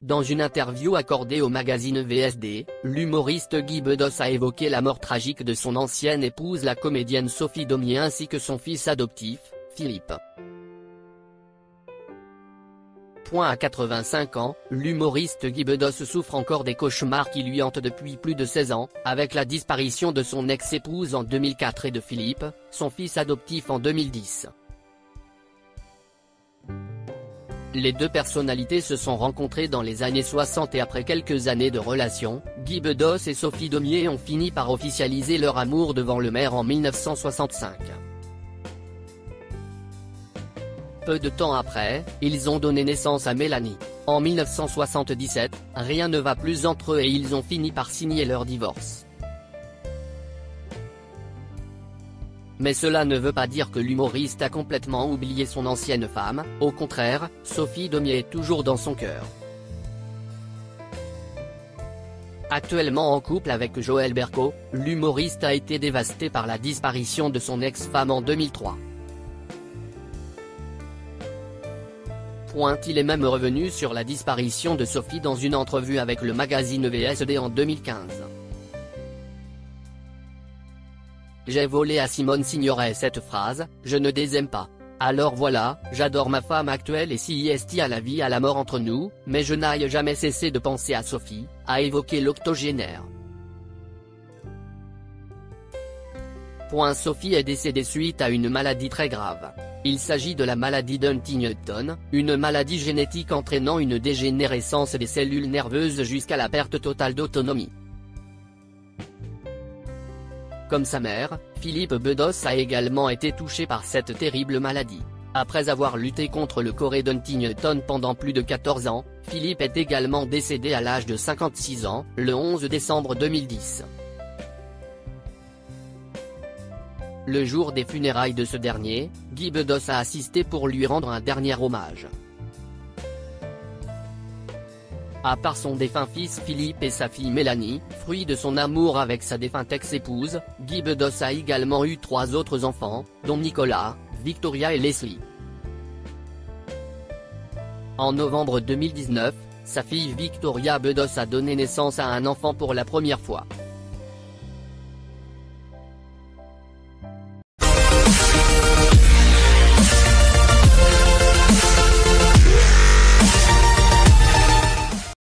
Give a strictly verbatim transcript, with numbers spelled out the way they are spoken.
Dans une interview accordée au magazine V S D, l'humoriste Guy Bedos a évoqué la mort tragique de son ancienne épouse la comédienne Sophie Daumier ainsi que son fils adoptif, Philippe. À quatre-vingt-cinq ans, l'humoriste Guy Bedos souffre encore des cauchemars qui lui hantent depuis plus de seize ans, avec la disparition de son ex-épouse en deux mille quatre et de Philippe, son fils adoptif en deux mille dix. Les deux personnalités se sont rencontrées dans les années soixante et après quelques années de relation, Guy Bedos et Sophie Daumier ont fini par officialiser leur amour devant le maire en mille neuf cent soixante-cinq. Peu de temps après, ils ont donné naissance à Mélanie. En mille neuf cent soixante-dix-sept, rien ne va plus entre eux et ils ont fini par signer leur divorce. Mais cela ne veut pas dire que l'humoriste a complètement oublié son ancienne femme, au contraire, Sophie Daumier est toujours dans son cœur. Actuellement en couple avec Joël Berco, l'humoriste a été dévasté par la disparition de son ex-femme en deux mille trois. Il est même revenu sur la disparition de Sophie dans une entrevue avec le magazine V S D en deux mille quinze. J'ai volé à Simone Signoret cette phrase, je ne les aime pas. Alors voilà, j'adore ma femme actuelle et si est à la vie à la mort entre nous, mais je n'aille jamais cessé de penser à Sophie, a évoqué l'octogénaire. Sophie est décédée suite à une maladie très grave. Il s'agit de la maladie d'Huntington, une maladie génétique entraînant une dégénérescence des cellules nerveuses jusqu'à la perte totale d'autonomie. Comme sa mère, Philippe Bedos a également été touché par cette terrible maladie. Après avoir lutté contre le choré d'Huntington pendant plus de quatorze ans, Philippe est également décédé à l'âge de cinquante-six ans, le onze décembre deux mille dix. Le jour des funérailles de ce dernier, Guy Bedos a assisté pour lui rendre un dernier hommage. À part son défunt fils Philippe et sa fille Mélanie, fruit de son amour avec sa défunte ex-épouse, Guy Bedos a également eu trois autres enfants, dont Nicolas, Victoria et Leslie. En novembre deux mille dix-neuf, sa fille Victoria Bedos a donné naissance à un enfant pour la première fois.